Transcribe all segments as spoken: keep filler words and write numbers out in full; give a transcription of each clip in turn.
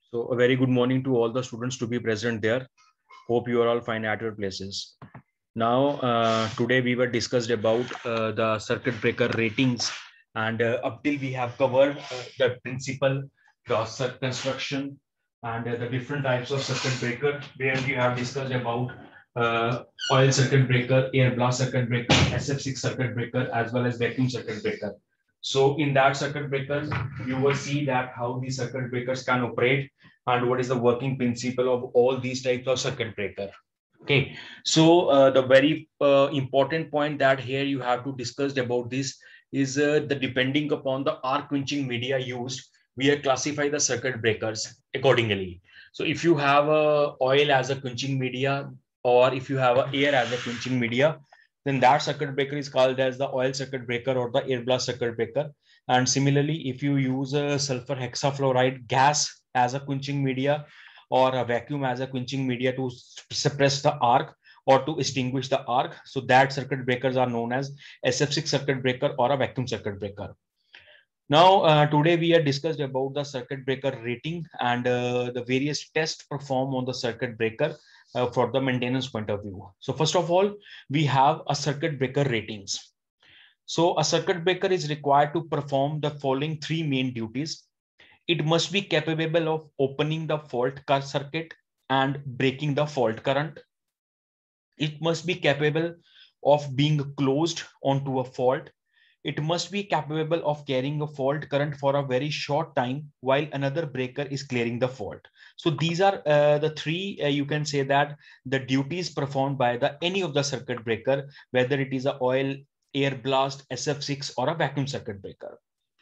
So a very good morning to all the students to be present there. Hope you are all fine at your places. Now, uh, today we were discussed about uh, the circuit breaker ratings, and uh, up till we have covered uh, the principle, the circuit construction, and uh, the different types of circuit breaker, where we have discussed about uh, oil circuit breaker, air blast circuit breaker, S F six circuit breaker, as well as vacuum circuit breaker. So in that circuit breakers, you will see that how these circuit breakers can operate and what is the working principle of all these types of circuit breaker. Okay, so uh, the very uh, important point that here you have to discuss about this is uh, the depending upon the arc quenching media used, we are classify the circuit breakers accordingly. So if you have a oil as a quenching media, or if you have a air as a quenching media, then that circuit breaker is called as the oil circuit breaker or the air blast circuit breaker. And similarly, if you use a sulfur hexafluoride gas as a quenching media, or a vacuum as a quenching media to suppress the arc or to extinguish the arc, so that circuit breakers are known as S F six circuit breaker or a vacuum circuit breaker. Now, uh, today we are discussed about the circuit breaker rating and uh, the various tests performed on the circuit breaker uh, for the maintenance point of view. So first of all, we have a circuit breaker ratings. So a circuit breaker is required to perform the following three main duties. It must be capable of opening the fault circuit and breaking the fault current. It must be capable of being closed onto a fault. It must be capable of carrying a fault current for a very short time while another breaker is clearing the fault. So these are uh, the three, uh, you can say that the duties performed by the any of the circuit breaker, whether it is a oil, air blast, S F six or a vacuum circuit breaker.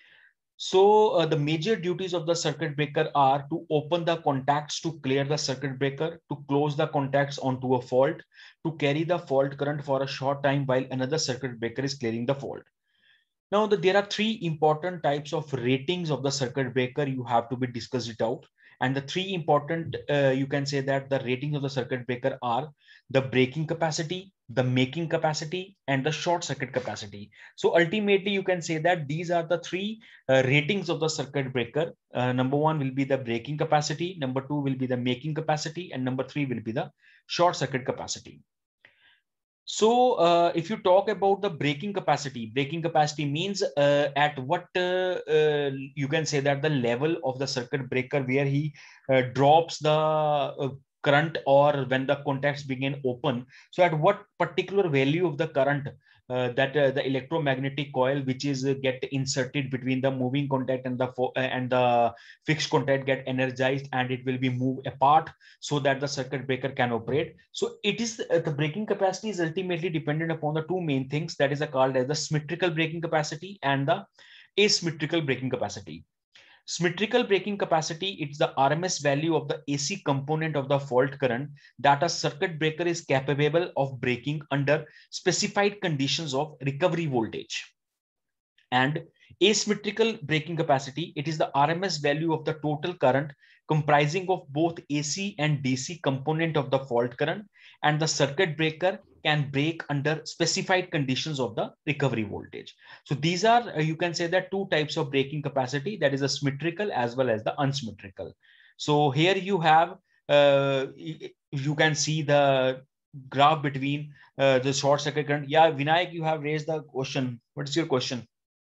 So uh, the major duties of the circuit breaker are to open the contacts to clear the circuit breaker, to close the contacts onto a fault, to carry the fault current for a short time while another circuit breaker is clearing the fault. Now, the, there are three important types of ratings of the circuit breaker. You have to be discussed it out. And the three important, uh, you can say that the ratings of the circuit breaker are the breaking capacity, the making capacity, and the short circuit capacity. So ultimately, you can say that these are the three uh, ratings of the circuit breaker. Uh, number one will be the breaking capacity, number two will be the making capacity, and number three will be the short circuit capacity. So uh, if you talk about the breaking capacity, breaking capacity means uh, at what uh, uh, you can say that the level of the circuit breaker where he uh, drops the uh, current or when the contacts begin open. So at what particular value of the current uh, that uh, the electromagnetic coil which is uh, get inserted between the moving contact and the uh, and the fixed contact get energized and it will be moved apart so that the circuit breaker can operate. So it is uh, the breaking capacity is ultimately dependent upon the two main things that is a called as the symmetrical breaking capacity and the asymmetrical breaking capacity. Symmetrical breaking capacity, it's the R M S value of the A C component of the fault current that a circuit breaker is capable of breaking under specified conditions of recovery voltage. And asymmetrical breaking capacity, it is the R M S value of the total current comprising of both A C and D C component of the fault current, and the circuit breaker can break under specified conditions of the recovery voltage. So these are, uh, you can say that two types of breaking capacity, that is a symmetrical as well as the unsymmetrical. So here you have, uh, you can see the graph between uh, the short circuit current. Yeah, Vinayak, you have raised the question. What is your question?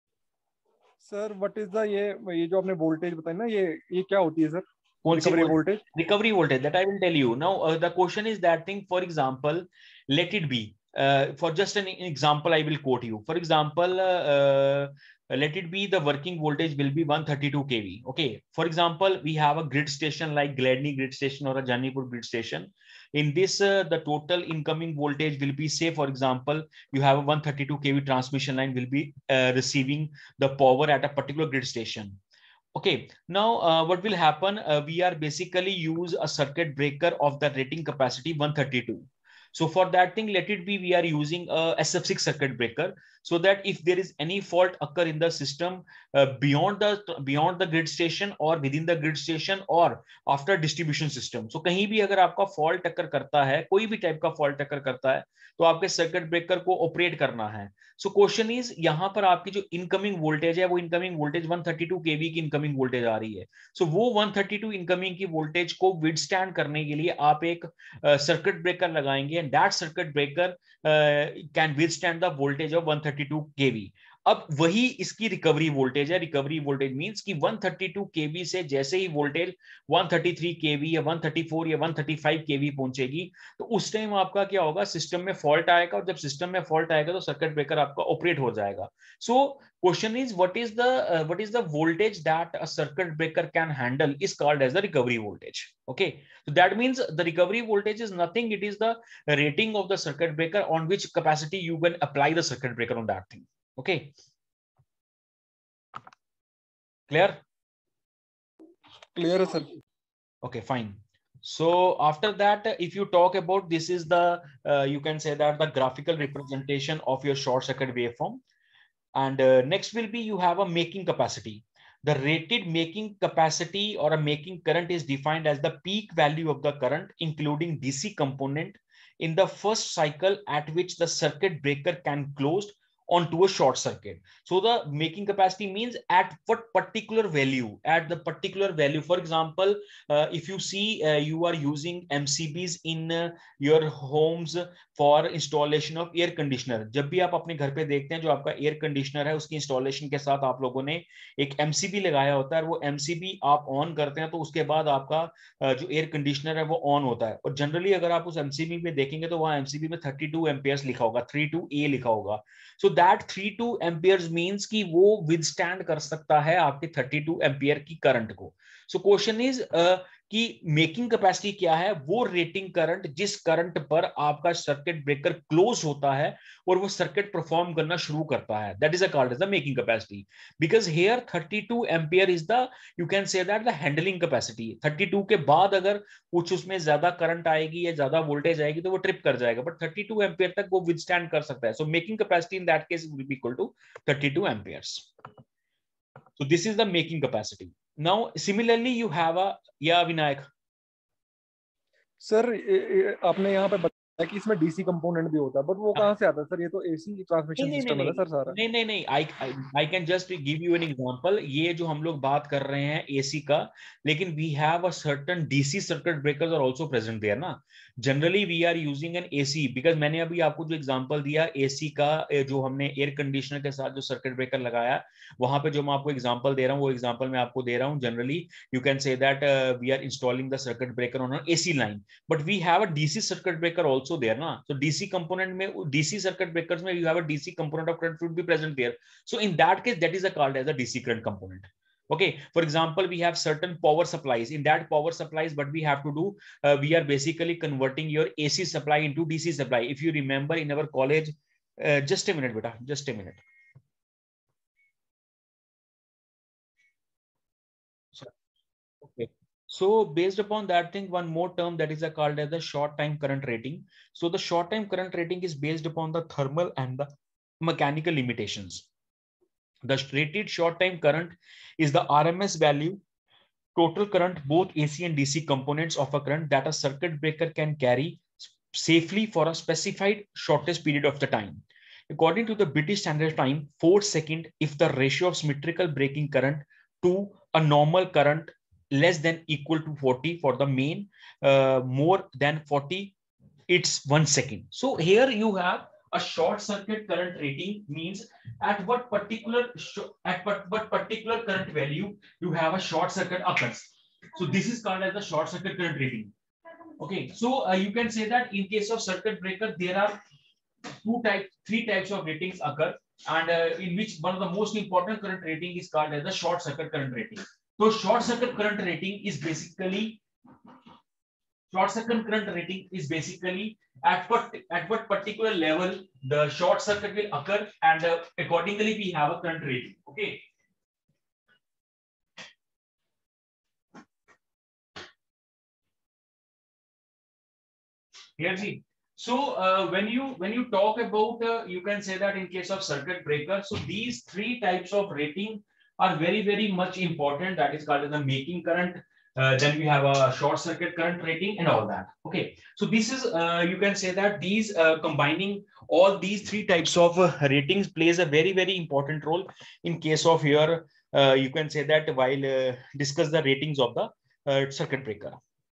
Sir what is the ये ये जो आपने voltage बताई ना ये ये क्या होती है sir recovery voltage recovery voltage that I will tell you now. Uh, the question is that thing, for example, let it be uh, for just an example I will quote you. For example, uh, uh, let it be the working voltage will be one thirty-two k V. Okay, for example, we have a grid station like Gladney grid station or a Janipur grid station. In this uh, the total incoming voltage will be, say for example, you have a one thirty-two k V transmission line will be uh, receiving the power at a particular grid station. Okay, now uh, what will happen? Uh, we are basically use a circuit breaker of the rating capacity one thirty-two. So for that thing, let it be we are using a S F six circuit breaker. so that if there is any fault occur in the system uh, beyond the beyond the grid station or within the grid station or after distribution system, so kahin bhi agar aapka fault occur karta hai, koi bhi type ka fault occur karta hai, to aapke circuit breaker ko operate karna hai. So question is, yahan par aapki jo incoming voltage hai, wo incoming voltage one thirty-two K V की incoming voltage aa rahi hai. So wo one thirty-two incoming की voltage को withstand करने के लिए आप एक circuit breaker लगाएंगे, and that circuit breaker uh, can withstand the voltage of one thirty-two K V. अब वही इसकी रिकवरी वोल्टेज है. रिकवरी वोल्टेज मींस कि one thirty-two K V से जैसे ही voltage one thirty-three K V या one thirty-four या one thirty-five K V पहुंचेगी, तो उस टाइम आपका क्या होगा, सिस्टम में फॉल्ट आएगा, और जब सिस्टम में फॉल्ट आएगा तो सर्किट ब्रेकर आपका ऑपरेट हो जाएगा. So question is, what is the what is the voltage that a circuit breaker can handle is called as the recovery voltage. Okay, so that means the recovery voltage is nothing, it is the rating of the circuit breaker on which capacity you can apply the circuit breaker on that thing. Okay, clear? Clear, sir. Okay, fine. So after that, if you talk about, this is the uh, you can say that the graphical representation of your short circuit waveform, and uh, next will be, you have a making capacity. The rated making capacity or a making current is defined as the peak value of the current, including D C component, in the first cycle at which the circuit breaker can close onto a short circuit. So the making capacity means at what particular value, at the particular value. For example, uh, if you see uh, you are using M C Bs in uh, your homes for installation of air conditioner. जब भी आप अपने घर पे देखते हैं जो आपका एयर कंडीशनर है, उसकी इंस्टॉलेशन के साथ आप लोगों ने एक M C B लगाया होता है, और वो M C B आप ऑन करते हैं तो उसके बाद आपका जो एयर कंडीशनर है वो ऑन होता है. और जनरली अगर आप उस M C B में देखेंगे तो वहां M C B में thirty-two एम्पियर्स लिखा होगा, thirty-two A लिखा होगा. So that thirty-two amperes means कि वो विदस्टैंड कर सकता है आपके thirty-two एम्पियर की करंट को. So question is uh, कि मेकिंग कैपेसिटी क्या है, वो रेटिंग करंट जिस करंट पर आपका सर्किट ब्रेकर क्लोज होता है और वो सर्किट परफॉर्म करना शुरू करता है, that is a called as the making capacity. Because here thirty-two ampere is the, you can say that the handling capacity. thirty-two के बाद अगर कुछ उसमें ज्यादा करंट आएगी या ज्यादा वोल्टेज आएगी तो वो ट्रिप कर जाएगा, बट thirty-two एम्पियर तक वो विदस्टैंड कर सकता है. So making capacity in that case will be equal to thirty-two amperes. So this is the making capacity. Now similarly you have a, yeah Vinayak. Sir आपने यहाँ पे बताया कि इसमें डीसी कंपोनेंट भी होता है, बट वो कहाँ से आता है सर? ये तो एसी ट्रांसमिशन सिस्टम है ना सर सारा. नहीं नहीं नहीं, I I can just give you an example. ये जो हम लोग बात कर रहे हैं एसी का, लेकिन we have a certain DC circuit breakers are also present there ना. Generally we are using an AC, because मैंने अभी आपको जो एग्जांपल दिया एसी का, जो हमने एयर कंडीशनर के साथ जो सर्किट ब्रेकर लगाया, वहां पे जो मैं आपको एग्जांपल दे रहा हूँ वो एग्जांपल मैं आपको दे रहा हूँ. Generally you can say that we are installing the circuit breaker on an AC line, but we have a DC circuit breaker also there ना. So D C component में, D C circuit breakers में you have a D C component of current would be present there. So in that case, that is a called as a D C current component. Okay, for example, we have certain power supplies. In that power supplies, what we have to do, uh, we are basically converting your A C supply into D C supply. If you remember in our college, uh, just a minute, beta, just a minute. Okay. So based upon that thing, one more term that is a called as the short time current rating. So the short time current rating is based upon the thermal and the mechanical limitations. The rated short time current is the R M S value, total current, both A C and D C components of a current that a circuit breaker can carry safely for a specified shortest period of the time. According to the British Standard Time, four seconds if the ratio of symmetrical breaking current to a normal current less than equal to forty for the main, uh, more than forty, it's one second. So here you have a short circuit current rating, means at what particular at what, what particular current value you have a short circuit occurs. So this is called as the short circuit current rating. Okay, so uh, you can say that in case of circuit breaker there are two types, three types of ratings occur, and uh, in which one of the most important current rating is called as the short circuit current rating. So short circuit current rating is basically short circuit current rating is basically at what at what particular level the short circuit will occur, and uh, accordingly we have a current rating. Okay. Clear? See, So uh, when you when you talk about, uh, you can say that in case of circuit breaker, so these three types of rating are very very much important. That is called as the making current. Uh, then we have a short circuit current rating and all that. Okay, so this is uh, you can say that these uh, combining all these three types of uh, ratings plays a very very important role in case of your uh, you can say that while uh, discuss the ratings of the uh, circuit breaker.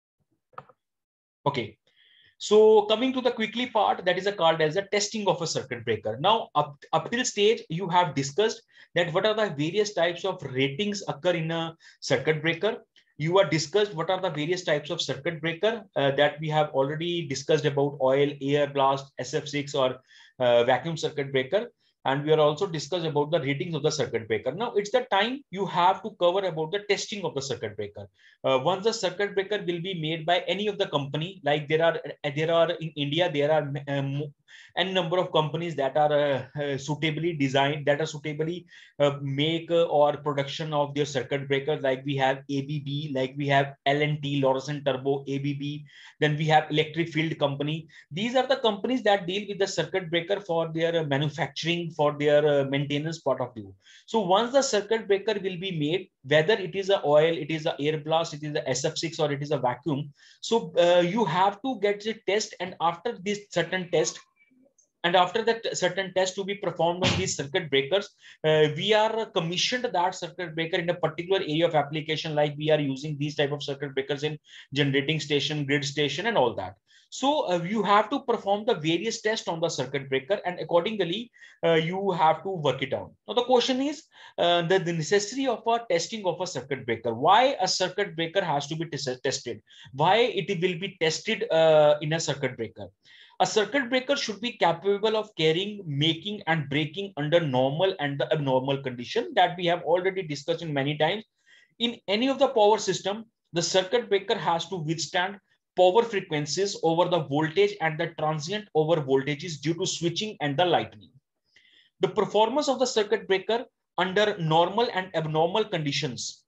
Okay. So coming to the quickly part, that is a called as a testing of a circuit breaker. Now up, up till stage, you have discussed that what are the various types of ratings occur in a circuit breaker. You are discussed what are the various types of circuit breaker uh, that we have already discussed about oil, air blast, S F six or uh, vacuum circuit breaker. And we are also discussed about the ratings of the circuit breaker. Now it's the time you have to cover about the testing of the circuit breaker. Uh, once the circuit breaker will be made by any of the company, like there are there are in India, there are um, n number of companies that are uh, uh, suitably designed, that are suitably uh, make uh, or production of their circuit breakers. Like we have A B B, like we have L and T, Lawrence Turbo, A B B. Then we have Electric Field Company. These are the companies that deal with the circuit breaker for their uh, manufacturing, for their uh, maintenance part of view. So once the circuit breaker will be made, whether it is a oil, it is a air blast, it is a S F six or it is a vacuum. So uh, you have to get the test, and after this certain test, and after that certain test to be performed on these circuit breakers, uh, we are commissioned that circuit breaker in a particular area of application. Like we are using these type of circuit breakers in generating station, grid station and all that. So uh, you have to perform the various tests on the circuit breaker, and accordingly uh, you have to work it out. Now the question is uh, the, the necessity of a testing of a circuit breaker. Why a circuit breaker has to be tested? Why it will be tested uh, in a circuit breaker? A circuit breaker should be capable of carrying, making, and breaking under normal and the abnormal condition that we have already discussed in many times. In any of the power system, the circuit breaker has to withstand power frequencies over the voltage and the transient over voltages due to switching and the lightning. The performance of the circuit breaker under normal and abnormal conditions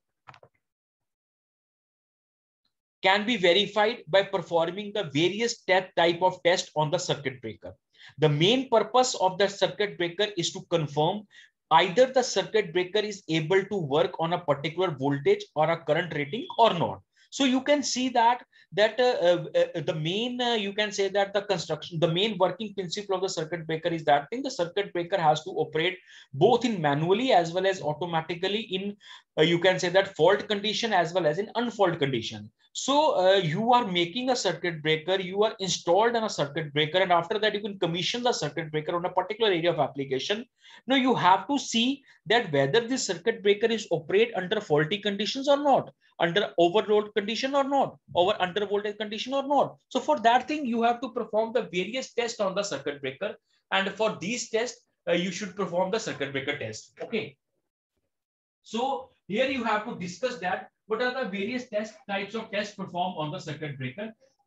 can be verified by performing the various type of test on the circuit breaker. The main purpose of the circuit breaker is to confirm either the circuit breaker is able to work on a particular voltage or a current rating or not. So you can see that that uh, uh, the main uh, you can say that the construction, the main working principle of the circuit breaker is that thing. The circuit breaker has to operate both in manually as well as automatically in uh, you can say that fault condition as well as in unfault condition. So uh, you are making a circuit breaker, you are installed on a circuit breaker, and after that you can commission the circuit breaker on a particular area of application. Now you have to see that whether this circuit breaker is operate under faulty conditions or not, under overload condition or not, over under voltage condition or not. So for that thing, you have to perform the various tests on the circuit breaker, and for these tests, uh, you should perform the circuit breaker test. Okay. So here you have to discuss that what are the various test types of tests performed on the circuit breaker.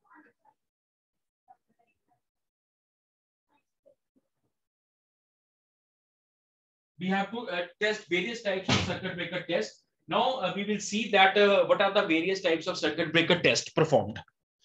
We have to uh, test various types of circuit breaker tests. Now uh, we will see that uh, what are the various types of circuit breaker tests performed.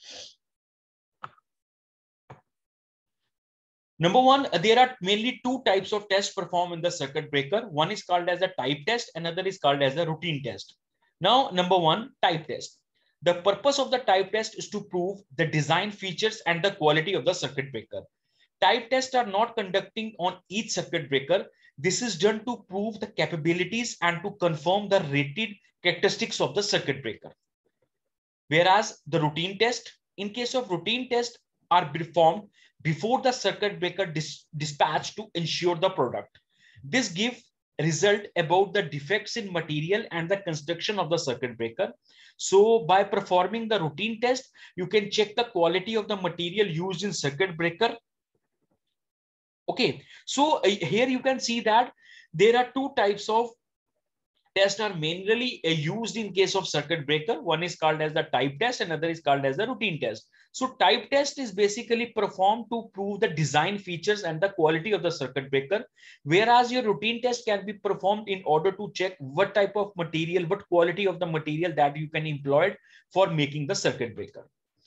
Number one, there are mainly two types of tests performed in the circuit breaker. One is called as a type test, another is called as a routine test. Now, number one, type test. The purpose of the type test is to prove the design features and the quality of the circuit breaker. Type tests are not conducting on each circuit breaker. This is done to prove the capabilities and to confirm the rated characteristics of the circuit breaker. Whereas the routine test, in case of routine test, are performed before the circuit breaker dis dispatch to ensure the product. This gives result about the defects in material and the construction of the circuit breaker. So by performing the routine test, you can check the quality of the material used in circuit breaker. Okay, so uh, here you can see that there are two types of tests are mainly uh, used in case of circuit breaker. One is called as the type test, another is called as the routine test. So type test is basically performed to prove the design features and the quality of the circuit breaker, whereas your routine test can be performed in order to check what type of material, what quality of the material that you can employ for making the circuit breaker.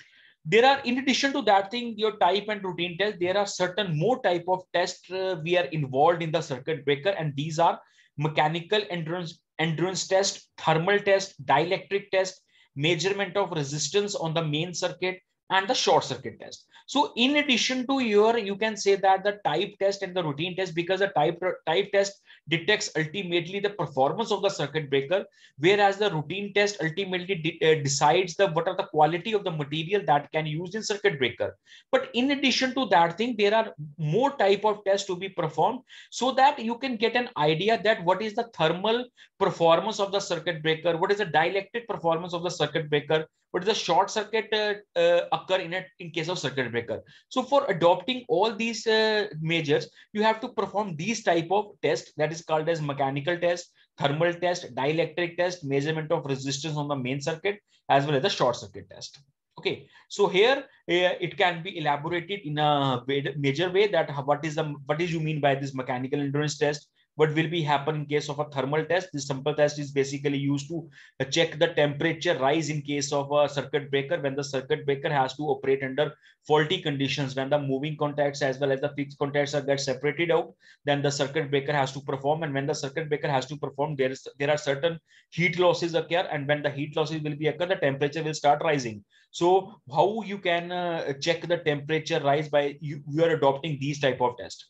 There are, in addition to that thing, your type and routine test, there are certain more type of tests uh, we are involved in the circuit breaker, and these are mechanical endurance endurance test, thermal test, dielectric test, measurement of resistance on the main circuit, and the short circuit test. So in addition to your, you can say that the type test and the routine test, because the type type test detects ultimately the performance of the circuit breaker, whereas the routine test ultimately de uh, decides the what are the quality of the material that can use in circuit breaker. But in addition to that thing, there are more type of tests to be performed, so that you can get an idea that what is the thermal performance of the circuit breaker, what is the dielectric performance of the circuit breaker, what is the short circuit uh, uh, occur in it in case of circuit breaker. So for adopting all these uh, measures, you have to perform these type of tests, that is called as mechanical test, thermal test, dielectric test, measurement of resistance on the main circuit, as well as the short circuit test. Okay, so here uh, it can be elaborated in a major way that what is the what is you mean by this mechanical endurance test, what will be happen in case of a thermal test. This simple test is basically used to check the temperature rise in case of a circuit breaker, when the circuit breaker has to operate under faulty conditions, when the moving contacts as well as the fixed contacts are get separated out, then the circuit breaker has to perform. And when the circuit breaker has to perform, there is there are certain heat losses occur, and when the heat losses will be occur, the temperature will start rising. So how you can uh, check the temperature rise by you, you are adopting these type of tests.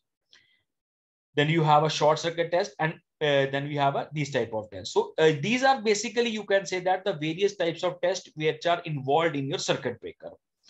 Then you have a short circuit test, and uh, then we have a these type of tests. So uh, these are basically, you can say that, the various types of tests which are involved in your circuit breaker.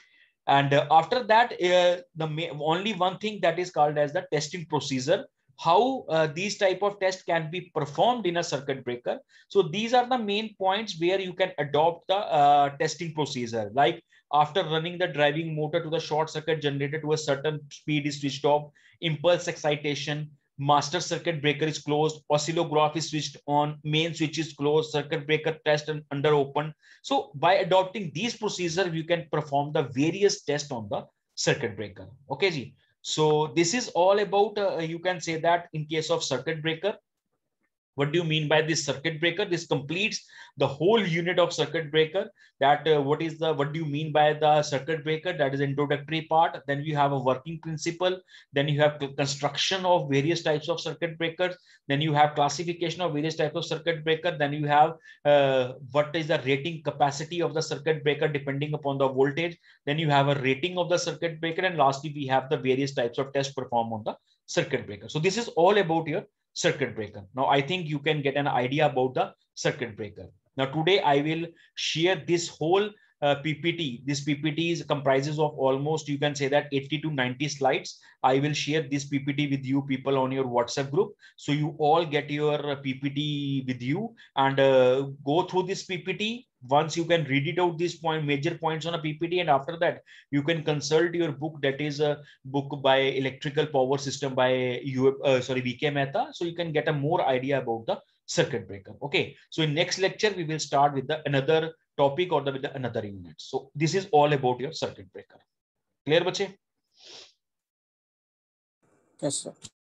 And uh, after that, uh, the only one thing that is called as the testing procedure, how uh, these type of tests can be performed in a circuit breaker. So these are the main points where you can adopt the uh, testing procedure. Like after running the driving motor to the short circuit generator to a certain speed is switched off, impulse excitation, master circuit breaker is closed, oscillograph is switched on, main switch is closed, circuit breaker test and under open. So by adopting these procedures, you can perform the various tests on the circuit breaker. Okay, ji. So this is all about, uh, you can say that in case of circuit breaker. What do you mean by this circuit breaker? This completes the whole unit of circuit breaker. That uh, what is the, what do you mean by the circuit breaker? That is introductory part. Then you have a working principle. Then you have construction of various types of circuit breakers. Then you have classification of various types of circuit breaker. Then you have uh, what is the rating capacity of the circuit breaker depending upon the voltage. Then you have a rating of the circuit breaker. And lastly, we have the various types of tests performed on the circuit breaker. So this is all about your circuit breaker. Now I think you can get an idea about the circuit breaker. Now today I will share this whole uh, P P T. This P P T is comprises of almost, you can say that, eighty to ninety slides. I will share this P P T with you people on your WhatsApp group. So you all get your P P T with you and uh, go through this P P T. Once you can read it out, these point major points on a P P T, and after that you can consult your book, that is a book by Electrical Power System by you uh, sorry V K Mehta. So you can get a more idea about the circuit breaker. Okay, so in next lecture we will start with the another topic or the, with the another unit. So this is all about your circuit breaker. Clear, bache? Yes, sir.